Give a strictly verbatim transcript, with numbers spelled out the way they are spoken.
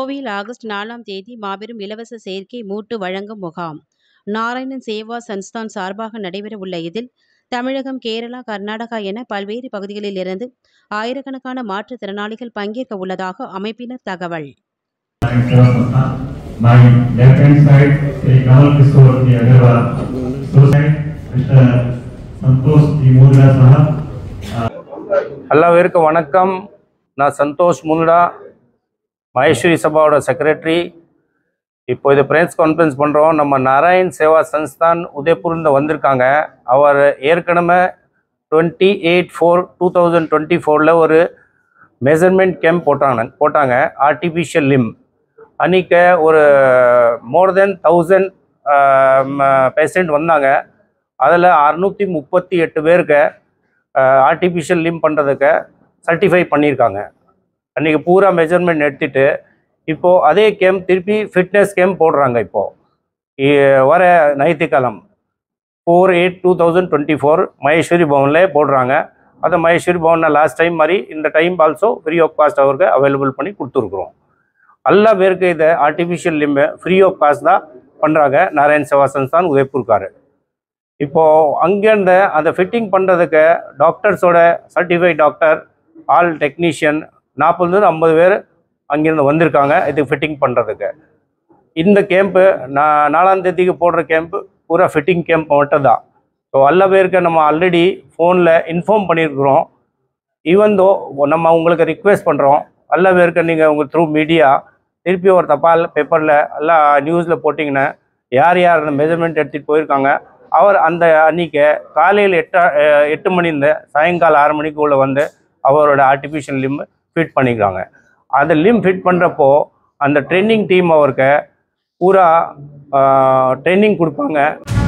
கோவையில் ஆகஸ்ட் நாலாம் தேதி மாபெரும் இலவச செயற்கை மூட்டு வழங்கும் முகாம் நாராயணன் சேவா சன்ஸ்தான் சார்பாக நடைபெறவுள்ள இதில் தமிழகம், கேரளா, கர்நாடகா என பல்வேறு பகுதிகளில் இருந்து ஆயிரக்கணக்கான மாற்றுத்திறனாளிகள் பங்கேற்க உள்ளதாக அமைப்பினர் தகவல். எல்லாருக்கும் வணக்கம். நான் சந்தோஷ் முன்டா, மகேஸ்வரி சபாவோட செக்ரட்டரி. இப்போ இது ப்ரெஸ் கான்ஃபரன்ஸ் பண்ணுறோம். நம்ம நாராயண் சேவா சன்ஸ்தான் உதய்பூர்ந்து வந்திருக்காங்க. அவர் ஏற்கனவே twenty eight four two thousand twenty ஃபோரில் ஒரு மெஷர்மெண்ட் கேம்ப் போட்டாங்க போட்டாங்க ஆர்டிஃபிஷியல் லிம். அன்றைக்கி ஒரு மோர் தென் தௌசண்ட் பேஷண்ட் வந்தாங்க. அதில் அறுநூற்றி முப்பத்தி எட்டு பேருக்கு ஆர்டிஃபிஷியல் லிம் பண்ணுறதுக்கு சர்டிஃபை பண்ணியிருக்காங்க. அன்றைக்கி பூரா மெஷர்மெண்ட் எடுத்துகிட்டு இப்போது அதே கேம்ப் திருப்பி ஃபிட்னஸ் கேம்ப் போடுறாங்க. இப்போது வர ஞாயிற்றுக்கிழமை four eight two thousand twenty four Maheshwari பவனில் போடுறாங்க. அதை மகேஸ்வரி பவனில் லாஸ்ட் டைம் மாதிரி இந்த time also free of cost அவருக்கு அவைலபிள் பண்ணி கொடுத்துருக்குறோம். எல்லா பேருக்கு இதை ஆர்டிஃபிஷியல் லிம்மை ஃப்ரீ ஆஃப் காஸ்ட் தான் பண்ணுறாங்க நாராயண் சேவா சன்ஸ்தான் உதய்பூர்கார். இப்போது அங்கேருந்து அதை ஃபிட்டிங் பண்ணுறதுக்கு டாக்டர்ஸோட சர்டிஃபைட் டாக்டர், ஆல் டெக்னீஷியன் நாற்பதுலேருந்து ஐம்பது பேர் அங்கேருந்து வந்திருக்காங்க இதுக்கு ஃபிட்டிங் பண்ணுறதுக்கு. இந்த கேம்ப்பு நான் நாலாம் தேதிக்கு போடுற கேம்ப்பு பூரா ஃபிட்டிங் கேம்ப் மட்டும் தான். ஸோ எல்லா பேருக்கு நம்ம ஆல்ரெடி ஃபோனில் இன்ஃபார்ம் பண்ணியிருக்கிறோம். ஈவன் தோ நம்ம உங்களுக்கு ரிக்வெஸ்ட் பண்ணுறோம், எல்லா பேருக்கு நீங்கள் உங்கள் த்ரூ மீடியா திருப்பி ஒரு தபால் பேப்பரில் எல்லாம் நியூஸில் போட்டிங்கன்னா யார் யார் அந்த மெஷர்மெண்ட் எடுத்துகிட்டு போயிருக்காங்க அவர் அந்த அன்றைக்கி காலையில் எட்டு எட்டு மணிலேருந்து சாயங்காலம் ஆறு மணிக்குள்ளே வந்து அவரோட ஆர்டிஃபிஷியல் லிம் ஃபிட் பண்ணிக்கிறாங்க. அந்த லிம் ஃபிட் பண்ணுறப்போ அந்த ட்ரெயினிங் டீம் அவருக்கு பூரா ட்ரைனிங் கொடுப்பாங்க.